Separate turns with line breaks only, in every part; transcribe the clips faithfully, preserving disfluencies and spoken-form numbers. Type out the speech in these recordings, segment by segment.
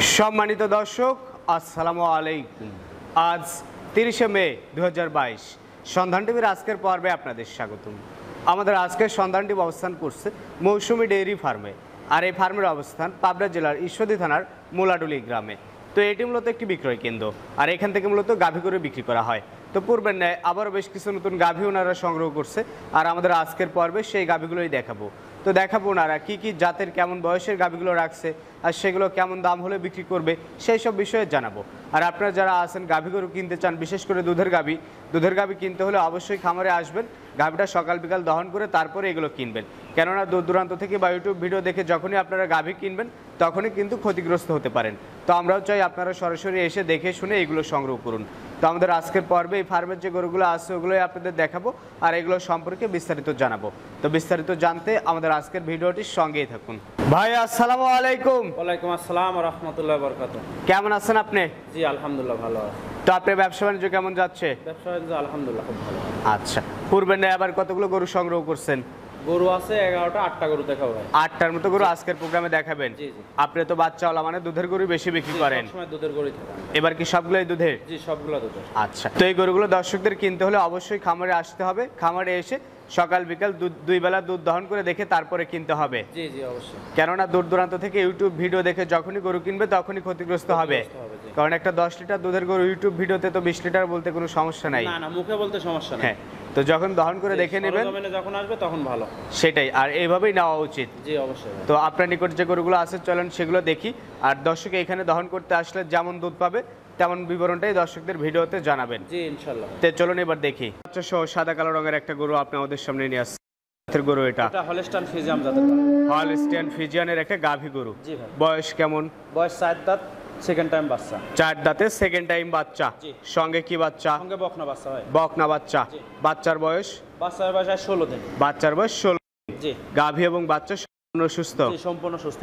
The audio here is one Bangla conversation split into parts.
সম্মানিত দর্শক আসসালামু আলাইকুম। আজ তিরিশে মে দু হাজার বাইশ সন্ধান টিভির আজকের পর্বে আপনাদের স্বাগতম। আমাদের আজকের সন্ধান টিভি অবস্থান করছে মৌসুমি ডেইরি ফার্মে, আর এই ফার্মের অবস্থান পাবনা জেলার ঈশ্বরদী থানার মোলাডুলি গ্রামে। তো এটি মূলত একটি বিক্রয় কেন্দ্র, আর এখান থেকে মূলত গাভী করে বিক্রি করা হয়। তো পূর্বের ন্যায় আবারও বেশ কিছু নতুন গাভী ওনারা সংগ্রহ করছে, আর আমাদের আজকের পর্বে সেই গাভীগুলোই দেখাবো। তো দেখাবো ওনারা কী কী জাতের কেমন বয়সের গাভীগুলো রাখছে, আর সেগুলো কেমন দাম হলে বিক্রি করবে সেই সব বিষয়ে জানাবো। আর আপনারা যারা আছেন গাভী গরু কিনতে চান, বিশেষ করে দুধের গাভী দুধের গাভী কিনতে হলে অবশ্যই খামারে আসবেন, গাভীটা সকাল বিকাল দহন করে তারপরে এগুলো কিনবেন। কেননা দূর দূরান্ত থেকে বা ইউটিউব ভিডিও দেখে যখনই আপনারা গাভী কিনবেন তখনই কিন্তু ক্ষতিগ্রস্ত হতে পারেন। তো আমরাও চাই আপনারা সরাসরি এসে দেখে শুনে এগুলো সংগ্রহ করুন। তো আমাদের আজকের পর্বে এই ফার্মের যে গরুগুলো আছে ওগুলোই আপনাদের দেখাবো, আর এগুলো সম্পর্কে বিস্তারিত জানাবো। তো বিস্তারিত জানতে আমাদের আজকের ভিডিওটির সঙ্গেই থাকুন। ভাই আসসালামু আলাইকুম।
ওয়ালাইকুম আসসালাম ওয়া রাহমাতুল্লাহি ওয়া বারাকাতুহু।
কেমন আছেন আপনি?
জি আলহামদুলিল্লাহ ভালো আছি।
তো আপনার ব্যবসা বাণিজ্য কেমন যাচ্ছে?
ব্যবসা বাণিজ্য আলহামদুলিল্লাহ খুব ভালো।
আচ্ছা, পূর্বে নেই আবার কতগুলো গরু সংগ্রহ করছেন?
গরু আছে এগারোটা, আটটা গরু দেখাবো ভাই।
আটটার মতো গরু আজকের প্রোগ্রামে দেখাবেন?
জি জি।
আপনি তো বাচ্চাওয়ালা, মানে দুধের গরু বেশি বিক্রি করেন?
সবসময় দুধের গরুই থাকে।
এবার কি সবগুলোই দুধের?
জি সবগুলো দুধের।
আচ্ছা, তো এই গরুগুলো দর্শকদের কিনতে হলে অবশ্যই খামারে আসতে হবে। খামারে এসে সকাল বিকাল দুধ দুই বেলা দুধ দহন করে দেখে তারপরে কিনতে হবে।
জি জি অবশ্যই।
কেননা দূর দূরান্ত থেকে ইউটিউব ভিডিও দেখে যখনই গরু কিনবে তখনই ক্ষতিগ্রস্ত হবে। কারণ একটা দশ লিটার দুধের গরু ইউটিউব ভিডিওতে তো বিশ লিটার বলতে কোনো সমস্যা নাই।
না না, মুখে বলতে সমস্যা নেই।
হ্যাঁ, তো যখন দহন করে দেখে নেবেন
যখন আসবে তখন ভালো।
সেটাই, আর এইভাবেই নেওয়া উচিত।
জি অবশ্যই।
তো আপনার নিকট যে গরুগুলো আছে চলেন সেগুলো দেখি, আর দর্শক এখানে দহন করতে আসলে যেমন দুধ পাবে তেমন বিবরণটাই দর্শকদের ভিডিওতে জানাবেন।
জি ইনশাআল্লাহ।
তো চলুন এবার দেখি। আচ্ছা, সহ সাদা কালো রঙের একটা গরু আপনি আমাদের সামনে নিয়ে আসছেন। গরু এটা
এটা হলস্টাইন ফ্রিজিয়ান জাতের।
হলস্টাইন ফ্রিজিয়ানের একটা গাভী গরু।
জি ভাই।
বয়স কেমন?
বয়স চার দাঁত, সেকেন্ড টাইম বাচ্চা।
চার দাঁতে সেকেন্ড টাইম বাচ্চা। সঙ্গে কি বাচ্চা?
সঙ্গে বকনা বাচ্চা ভাই।
বকনা বাচ্চা। বাচ্চার বয়স?
বাচ্চার বয়স ষোলো দিন।
বাচ্চার বয়স ষোলো।
জি।
গাভী এবং বাচ্চা সম্পূর্ণ সুস্থ?
জি সম্পূর্ণ সুস্থ।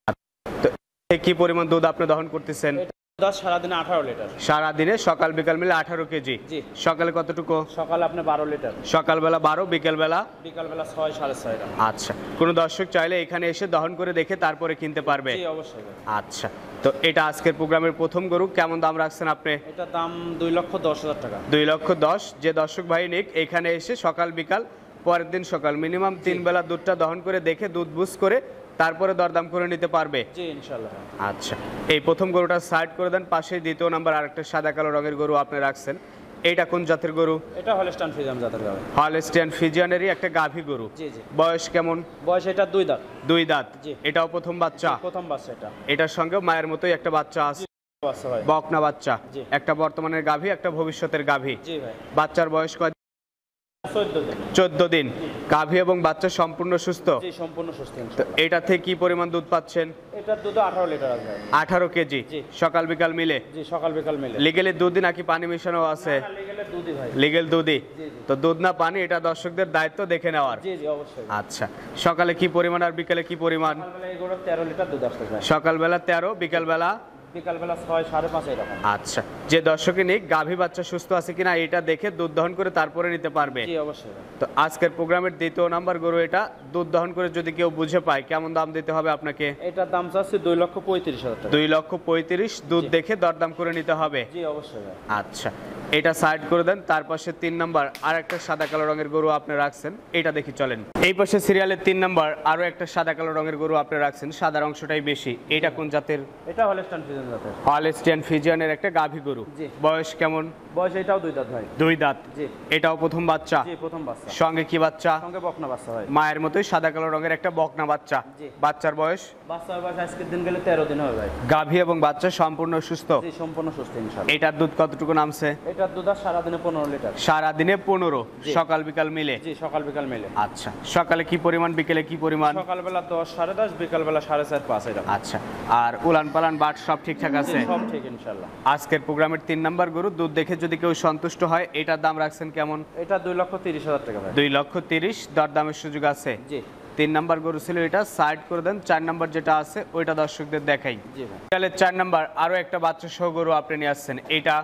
তো কি পরিমাণ দুধ আপনি দহন করতেছেন?
সারাদিনে আঠারো লিটার।
সারাদিনে সকাল বিকাল মিলে আঠারো কেজি।
জি।
সকালে কতটুকু?
সকালে আপনি বারো লিটার।
সকালবেলা বারো, বিকেলবেলা?
বিকালবেলা ছয় সাড়ে ছয়।
আচ্ছা, কোনো দর্শক চাইলে এখানে এসে দহন করে দেখে তারপরে কিনতে পারবে?
জি অবশ্যই।
আচ্ছা, তো এটা আজকের প্রোগ্রামের প্রথম গরু, কেমন দাম রাখছেন আপনি?
এটা দাম দুই লক্ষ দশ হাজার টাকা।
দুই লক্ষ দশ। যে দর্শক ভাই নিক এখানে এসে সকাল বিকাল পরের দিন সকাল মিনিমাম তিন বেলা দুধটা দহন করে দেখে দুধ বুঝ করে তারপরে দরদাম করে নিতে পারবে?
জি ইনশাআল্লাহ।
আচ্ছা, এই প্রথম গরুটা সাইড করে দেন। পাশে দ্বিতীয় নাম্বার আরেকটা সাদা কালো রঙের গরু আপনি রাখছেন, এইটা কোন জাতের গরু?
এটা হলস্টাইন ফ্রিজিয়ান জাতের গাভী।
হলস্টাইন ফ্রিজিয়ানেরই একটা গাভী গরু।
জি জি।
বয়স কেমন?
বয়স এটা দুই দাঁত।
দুই দাঁত।
জি।
এটাও প্রথম বাচ্চা?
প্রথম বাচ্চা এটা।
এটার সঙ্গে মায়ের মতোই একটা বাচ্চা আছে?
বাচ্চা ভাই।
বকনা বাচ্চা।
জি।
একটা বর্তমানের গাভী, একটা ভবিষ্যতের গাভী।
জি ভাই।
বাচ্চার বয়স কয়?
চোদ্দ দিন।
চোদ্দ দিন। গাভী এবং বাচ্চা সম্পূর্ণ সুস্থ?
জি সম্পূর্ণ সুস্থ
তো
ইনশাআল্লাহ।
এটা থেকে কি পরিমাণ দুধ পাচ্ছেন?
এটার দুধ আঠারো লিটার আছে।
আঠারো কেজি।
জি।
সকাল বিকাল মিলে?
জি সকাল বিকাল মিলে।
লিগেলের দুধই নাকি পানি মেশানো আছে?
না লিগেলের দুধই ভাই।
লিগেল দুধই।
জি জি।
তো দুধ না পানি এটা দর্শকদের দায়িত্ব দেখে নেওয়ার।
জি জি অবশ্যই।
আচ্ছা, সকালে কি পরিমাণ আর বিকালে কি পরিমাণ?
সকালবেলা এগুলো তেরো লিটার দুধ আসতে ভাই।
সকালবেলা তেরো, বিকালবেলা?
বিকালবেলা ছয় সাড়ে পাঁচ এরকম।
আচ্ছা, যে দর্শকে নিক গাভী বাচ্চা সুস্থ আছে কিনা এটা দেখে দুধ দহন করে তারপরে নিতে পারবে?
জি অবশ্যই।
তো আজকের প্রোগ্রামের দ্বিতীয় নাম্বার গরু এটা, দুধ দহন করে যদি কেউ বুঝে পায় কেমন দাম দিতে হবে আপনাকে?
এটার দাম চাচ্ছি দুই লক্ষ পঁয়ত্রিশ হাজার টাকা।
দুই লক্ষ পঁয়ত্রিশ। দুধ দেখে দরদাম করে নিতে হবে?
জি অবশ্যই।
আচ্ছা, এটা সাইড করে দেন। তার পাশে তিন নাম্বার আর একটা সাদা কালো রঙের গরু আপনি রাখছেন, এটা দেখি চলেন। এই পাশে সিরিয়ালের তিন নাম্বার আরো একটা সাদা কালো রঙের গরু আপনি রাখছেন, সাদার অংশটাই বেশি। এটা কোন জাতের?
এটা হলস্টাইন ফ্রিজিয়ান জাতের।
হলস্টাইন ফ্রিজিয়ানের একটা গাভী গরু।
জি।
বয়স কেমন?
বয়স এটাও দুই দাঁত ভাই।
দুই দাঁত।
জি।
এটাও প্রথম বাচ্চা?
জি প্রথম বাচ্চা।
সঙ্গে কি বাচ্চা?
সঙ্গে বকনা বাচ্চা ভাই।
মায়ের মতোই সাদা কালো রঙের একটা বকনা বাচ্চা।
জি।
বাচ্চার বয়স?
বাচ্চার বয়স আজকের দিন গেলে তেরো দিন হবে ভাই।
গাভী এবং বাচ্চা সম্পূর্ণ সুস্থ?
জি সম্পূর্ণ সুস্থ ইনশাআল্লাহ।
এটার দুধ কতটুকু নামছে?
এটার দুধ আর সারাদিনে পনেরো লিটার।
সারাদিনে পনেরো, সকাল বিকাল মিলে?
জি সকাল বিকাল মিলে।
আচ্ছা, সকালে কি পরিমাণ, বিকেলে কি পরিমাণ?
সকালবেলা দশ সাড়ে দশ, বিকালবেলা সাড়ে চার পাঁচ এরকম।
আচ্ছা, আর উলান পালান বাট সব ঠিকঠাক আছে?
সব ঠিক ইনশাআল্লাহ।
আজকের প্রোগ্রামের তিন নাম্বার গরু, দুধ দেখে যদি কেউ সন্তুষ্ট হয় এটার দাম রাখছেন কেমন?
এটা দুই লক্ষ তিরিশ হাজার টাকা ভাই।
দুই লক্ষ তিরিশ। দরদামের সুযোগ আছে?
জি।
তিন নাম্বার গরু ছিল এটা, সাইড করে দেন। চার নাম্বার যেটা আছে ওইটা দর্শকদের দেখাই।
জি ভাই।
তাহলে চার নাম্বার আরো একটা বাচ্চা সহ গরু আপনি নিয়ে আসছেন, এটা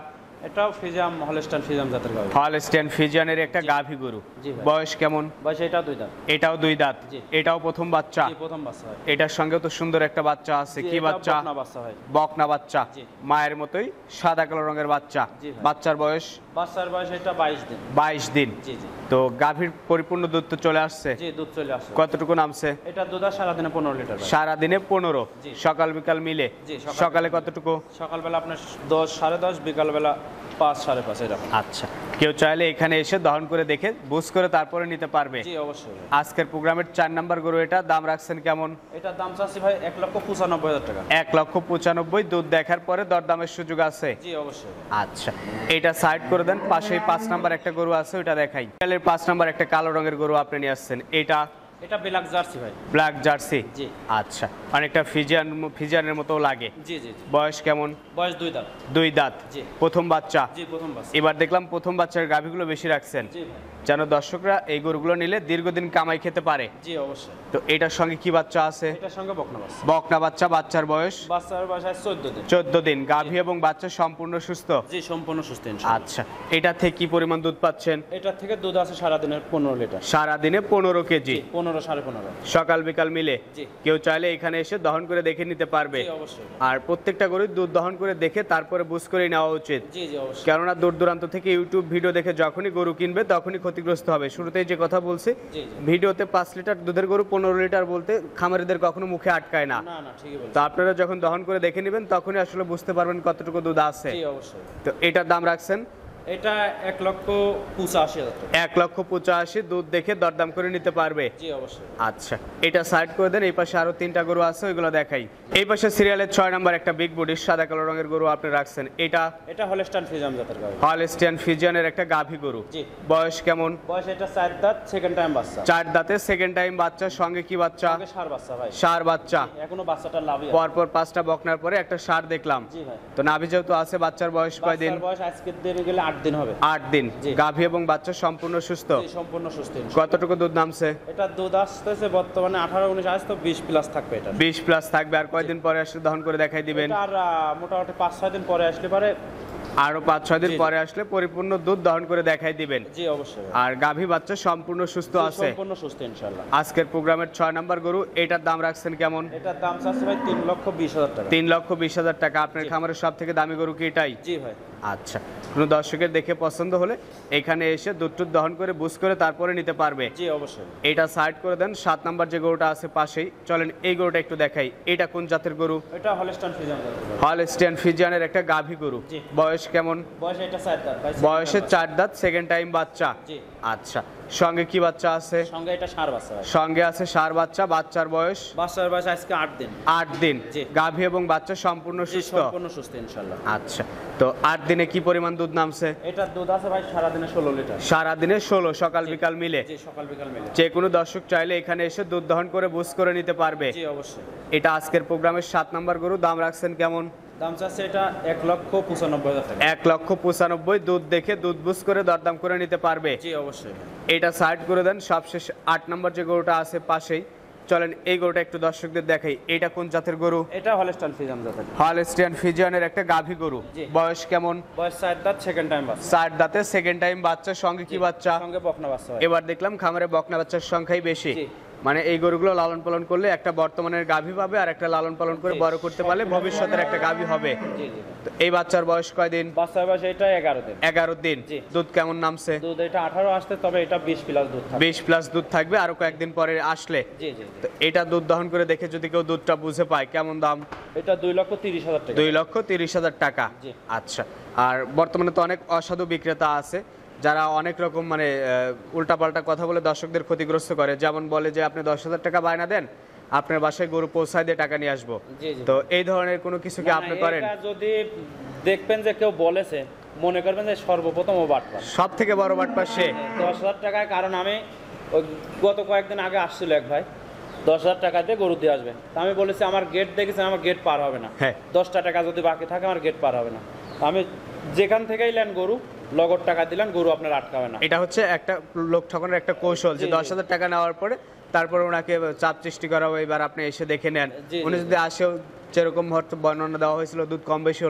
এটাও ফিজিয়াম হলস্টাইন ফিজিয়াম জাতের গাভী।
হলস্টাইন ফিজিয়ানের একটা গাভী গরু।
জি ভাই।
বয়স কেমন?
বয়স এটা দুই দাঁত।
এটাও দুই দাঁত।
জি।
এটাও প্রথম বাচ্চা।
জি প্রথম বাচ্চা হয়।
এটার সঙ্গেও তো সুন্দর একটা বাচ্চা আছে।
জি,
কি
এটাও
বাচ্চা?
বকনা বাচ্চা হয়।
বকনা বাচ্চা।
জি।
মায়ের মতোই সাদা কালো রঙের বাচ্চা।
জি ভাই।
বাচ্চার বয়স
বাচ্চার বয়স এটা বাইশ দিন।
বাইশ দিন।
জি জি।
তো গাভীর পরিপূর্ণ দুধ তো চলে আসছে।
জি দুধ চলে আসছে।
কতটুকু নামছে?
এটা দুধ আর সারাদিনে পনেরো লিটার ভাই।
সারা দিনে পনেরো।
জি।
সকাল বিকাল মিলে।
জি, সকাল
সকালে
বিকাল
কতটুকু?
সকালবেলা আপনার দশ সাড়ে দশ, বিকালবেলা পাঁচ সাড়ে পাঁচ এরকম।
আচ্ছা, কেউ চাইলে এখানে এসে দহন করে দেখে বুঝ করে তারপরে নিতে পারবে।
জি অবশ্যই ভাই।
আজকের প্রোগ্রামের চার নাম্বার গরু, এটা দাম রাখছেন কেমন?
এটার দাম চাচ্ছি ভাই এক লক্ষ পঁচানব্বই হাজার টাকা।
এক লক্ষ পঁচানব্বই। দুধ দেখার পরে দরদামের সুযোগ আছে।
জি অবশ্যই।
আচ্ছা, এটা সাইড করে দেন। পাশেই পাঁচ নাম্বার একটা গরু আছে, ওইটা দেখাই। পাঁচ নাম্বার একটা কালো রঙের গরু আপনি নিয়ে আসছেন। এটা
এটা ব্ল্যাক জার্সি ভাই।
Black jersey.
জি।
আচ্ছা, অনেকটা ফিজিয়ান ফিজিয়ানের মতো লাগে।
জি জি জি।
বয়স কেমন?
বয়স দুই দাঁত।
দুই দাঁত।
জি।
প্রথম বাচ্চা।
জি প্রথম বাচ্চা।
এবার দেখলাম প্রথম বাচ্চার গাভীগুলো বেশি রাখছেন,
জি ভাই।
যেন দর্শকরা এই গরুগুলো নিলে দীর্ঘদিন কামাই খেতে পারে।
জি অবশ্যই।
তো এটার সঙ্গে কি বাচ্চা আছে?
এটার সঙ্গে বকনা বাচ্চা।
বকনা বাচ্চা। বাচ্চার বয়স?
বাচ্চার বয়স আছে চোদ্দ দিন।
চোদ্দ দিন। গাভী এবং বাচ্চা সম্পূর্ণ সুস্থ?
জি সম্পূর্ণ সুস্থ ইনশাআল্লাহ।
আচ্ছা, এটা থেকে কি পরিমাণ দুধ পাচ্ছেন?
এটা থেকে দুধ আছে সারাদিনের পনেরো লিটার।
সারাদিনে পনেরো কেজি।
পনেরো সাড়ে পনেরো।
সকাল বিকাল মিলে।
জি।
কেউ চাইলে এখানে এসে দহন করে দেখে নিতে পারবে।
জি অবশ্যই।
আর প্রত্যেকটা গরুর দুধ দহন করে দেখে তারপরে বুঝ করে নেওয়া উচিত।
জি জি অবশ্যই।
কেননা দূর দূরান্ত থেকে ইউটিউব ভিডিও দেখে যখনই গরু কিনবে তখনই ক্ষতিগ্রস্ত হবে। শুরুতেই যে কথা বলছি,
জি জি।
ভিডিওতে পাঁচ লিটার দুধের গরু পনেরো লিটার বলতে খামারিদের কখনো মুখে আটকায় না।
না না ঠিকই বলছেন।
তো আপনারা যখন দহন করে দেখে নেবেন তখনই আসলে বুঝতে পারবেন কতটুকু দুধ আছে।
জি অবশ্যই।
তো এটার দাম রাখছেন
এটা এক লক্ষ পঁচাশি হাজার টাকা।
এক লক্ষ পঁচাশি। দুধ দেখে দরদাম করে নিতে পারবে।
জি অবশ্যই।
আচ্ছা, এটা সাইড করে দেন। এই পাশে আরো তিনটা গরু আছে, ওইগুলো দেখাই। এই পাশে সিরিয়ালের ছয় নাম্বার একটা বিগ বডির সাদা কালো রঙের গরু আপনি রাখছেন। এটা
এটা হলস্টাইন ফিজিয়াম জাতের গাভী।
হলস্টাইন ফিজিয়ানের একটা গাভী গরু।
জি।
বয়স কেমন?
বয়স এটা চার দাঁত, সেকেন্ড টাইম বাচ্চা।
চার দাঁতে, সেকেন্ড টাইম বাচ্চা। সঙ্গে কি বাচ্চা?
সঙ্গে ষাঁড় বাচ্চা ভাই।
ষাঁড় বাচ্চা।
এখনো বাচ্চাটা লাভই আছে।
পরপর পাঁচটা বকনার পরে একটা ষাঁড় দেখলাম।
জি ভাই।
তো নাভি যেহেতু আছে, বাচ্চার বয়স কয়দিন?
বাচ্চার বয়স আজকের দিনে গেলে আট দিন হবে।
আট দিন।
জি।
গাভী এবং বাচ্চা সম্পূর্ণ সুস্থ?
জি সম্পূর্ণ সুস্থ ইনশাআল্লাহ।
কতটুকু দুধ নামছে?
এটা দুধ আসতেছে বর্তমানে আঠারো উনিশ, আজ তো বিশ প্লাস থাকবে এটা।
বিশ প্লাস থাকবে। আর কয়দিন পরে আসলে দহন করে দেখাই দিবেন?
এটা আর আহ, মোটামুটি পাঁচ ছয় দিন পরে আসলে পারে।
আরো পাঁচ ছয় দিন
জি, জি।
পরে আসলে পরিপূর্ণ দুধ দহন করে দেখাই দিবেন।
জি অবশ্যই।
আর গাভী বাচ্চা সম্পূর্ণ সুস্থ
জি,
আছে?
সম্পূর্ণ সুস্থ ইনশাআল্লাহ।
আজকের প্রোগ্রামের ছয় নাম্বার গরু, এটার দাম রাখছেন কেমন?
এটার দাম চাচ্ছে ভাই তিন লক্ষ বিশ হাজার টাকা।
তিন লক্ষ বিশ হাজার টাকা। আপনার
জি।
খামারের সব থেকে দামি গরু কি এটাই?
জি ভাই।
আচ্ছা, কোনো দর্শকের দেখে পছন্দ হলে এখানে এসে দুধ টুধ দহন করে বুঝ করে তারপরে নিতে পারবে।
জি অবশ্যই।
এটা সাইড করে দেন। সাত নাম্বার যে গরুটা আছে পাশেই, চলেন এই গরুটা একটু দেখাই। এটা কোন জাতের গরু?
এটা হলস্টাইন ফিজিয়াম জাতের গাভী।
হলস্টাইন ফিজিয়ানের একটা গাভী গরু।
জি।
বয়স কেমন?
বয়স এটা চার দাঁত ভাই।
বয়সে চার দাঁত, সেকেন্ড টাইম বাচ্চা।
জি।
আচ্ছা, সঙ্গে কি বাচ্চা আছে?
সঙ্গে এটা ষাঁড় বাচ্চা ভাই।
সঙ্গে আছে ষাঁড় বাচ্চা। বাচ্চার বয়স?
বাচ্চার বয়স আজকে আট দিন।
আট দিন।
জি।
গাভী এবং বাচ্চা সম্পূর্ণ
জি
সুস্থ?
সম্পূর্ণ সুস্থ ইনশাআল্লাহ।
আচ্ছা, তো আট দিনে কি পরিমাণ দুধ নামছে?
এটার দুধ আছে ভাই সারাদিনে ষোলো লিটার।
সারাদিনে ষোলো, সকাল
জি।
বিকাল মিলে?
জি সকাল বিকাল মিলে।
যে কোনো দর্শক চাইলে এখানে এসে দুধ দহন করে বুঝ করে নিতে পারবে।
জি অবশ্যই।
এটা আজকের প্রোগ্রামের সাত নাম্বার গরু। দাম রাখছেন কেমন?
দাম চাচ্ছে এটা এক লক্ষ পঁচানব্বই হাজার টাকা।
এক লক্ষ পঁচানব্বই। দুধ দেখে দুধ বুঝ করে দরদাম করে নিতে পারবে।
জি অবশ্যই।
এটা সাইড করে দেন। সবশেষ আট নম্বর যে গরুটা আছে পাশেই, চলেন এই গরুটা একটু দর্শকদের দেখাই। এটা কোন জাতের গরু?
এটা হলস্টাইন ফিজিয়াম জাতের।
হলস্টাইন ফিজিয়ানের একটা গাভী গরু।
জি।
বয়স কেমন?
বয়স চার দাঁত, সেকেন্ড টাইম বাচ্চা।
চার দাঁতে, সেকেন্ড টাইম বাচ্চা। সঙ্গে কি বাচ্চা?
সঙ্গে বকনা বাচ্চা ভাই।
এবার দেখলাম খামারে বকনা বাচ্চার সংখ্যাই বেশি।
জি।
মানে এই গরুগুলো লালন পালন করলে একটা বর্তমানের গাভী পাবে, আর একটা লালন পালন করে
জি।
বড় করতে পারলে ভবিষ্যতের একটা গাভী হবে।
জি জি।
তো এই বাচ্চার বয়স কয়দিন?
বাচ্চার বয়স এটা এগারো দিন।
এগারো দিন।
জি।
দুধ কেমন নামছে?
দুধ এটা আঠারো আসতে, তবে এটা বিশ প্লাস দুধ থাকবে।
বিশ প্লাস দুধ থাকবে আরো কয়েকদিন পরে আসলে।
জি জি জি।
তো এটা দুধ দহন করে দেখে যদি কেউ দুধটা বুঝে পায়, কেমন দাম?
এটা দুই লক্ষ তিরিশ হাজার টাকা।
দুই লক্ষ তিরিশ হাজার টাকা।
জি।
আচ্ছা, আর বর্তমানে তো অনেক অসাধু বিক্রেতা আছে যারা অনেক রকম মানে উল্টাপাল্টা কথা বলে দর্শকদের ক্ষতিগ্রস্ত করে। যেমন বলে যে আপনি দশ হাজার টাকা বায়না দেন, আপনার বাসায় গরু পৌঁছায় দিয়ে টাকা নিয়ে আসবো।
জি জি।
তো এই ধরনের কোনো কিছু কি
না,
আপনি
না,
করেন?
এটা যদি দেখবেন যে কেউ বলেছে, মনে করবেন যে সর্বপ্রথম ও বাটপার।
সব থেকে বড় বাটপার সে।
দশ হাজার টাকায়, কারণ আমি ওই গত কয়েকদিন আগে আসছিল এক ভাই, দশ হাজার টাকা দিয়ে গরু দিয়ে আসবে। তা আমি বলেছি আমার গেট দেখেছি, আমার গেট পার হবে না।
হ্যাঁ।
দশটা টাকা যদি বাকি থাকে আমার গেট পার হবে না। আমি যেখান থেকেই নেন গরু, লগদ টাকা দিলেন, গরু আপনার আটকাবে না।
এটা হচ্ছে একটা লোক ঠকানোর একটা কৌশল, যে
জি, জি।
দশ হাজার টাকা নেওয়ার পরে তারপর ওনাকে চাপ সৃষ্টি করা হয়, এবার আপনি এসে দেখে নেন।
জি, জি,
উনি
জি।
যদি আসেও যেরকম হয়তো বর্ণনা দেওয়া হয়েছিল দুধ কম বেশি হলো,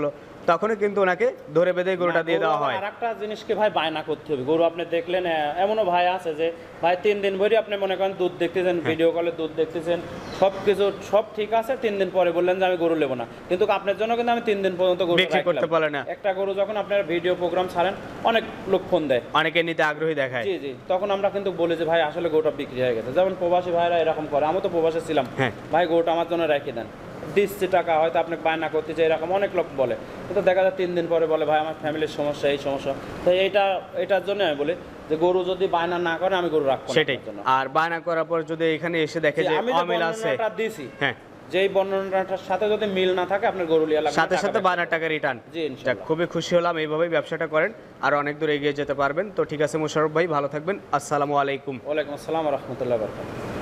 তখনই কিন্তু ওনাকে ধরে বেঁধে গরুটা দিয়ে দেওয়া হয়।
আর একটা জিনিসকে ভাই বায়না করতে হবে, গরু আপনি দেখলেন এমনও ভাই আছে যে ভাই তিন দিন ভরি আপনি মনে করেন দুধ দেখতেছেন, ভিডিও কলে দুধ দেখতেছেন, সব কিছু সব ঠিক আছে, তিন দিন পরে বললেন যে আমি গরু নেবো না, কিন্তু আপনার জন্য কিন্তু আমি তিন দিন পর্যন্ত গরু
বিক্রি করতে পারলেন না।
একটা গরু যখন আপনার ভিডিও প্রোগ্রাম ছাড়েন অনেক লোক ফোন দেয়,
অনেকে নিতে আগ্রহী দেখায়।
জি জি, তখন আমরা কিন্তু বলি যে ভাই আসলে গরুটা বিক্রি হয়ে গেছে। যেমন প্রবাসী ভাইরা এরকম করে, আমি তো প্রবাসে ছিলাম, ভাই গরুটা আমার জন্য রেখে দেন, দিচ্ছি টাকা, হয়তো আপনি বায়না করতেছে, এরকম অনেক লোক বলে, কিন্তু দেখা যায় তিন দিন পরে বলে ভাই আমার ফ্যামিলির সমস্যা, এই সমস্যা। তো এইটা এটার জন্য আমি বলি যে গরু যদি বায়না না করে আমি গরু রাখবো
সেটাই। আর বায়না করার পর যদি এখানে এসে দেখে যে অমিল আছে,
দিছি,
হ্যাঁ,
যেই বর্ণনাটার সাথে যদি মিল না থাকে আপনার গরু লিয়া লাগবে,
সাথে সাথে বায়না টাকা রিটার্ন।
জি ইনশাআল্লাহ।
খুবই খুশি হলাম, এইভাবেই ব্যবসাটা করেন আর অনেক দূর এগিয়ে যেতে পারবেন। তো ঠিক আছে মোশাররফ ভাই, ভালো থাকবেন। আসসালামু আলাইকুম।
ওয়ালাইকুম আসসালাম ওয়া রাহমাতুল্লাহি ওয়া বারাকাতুহু।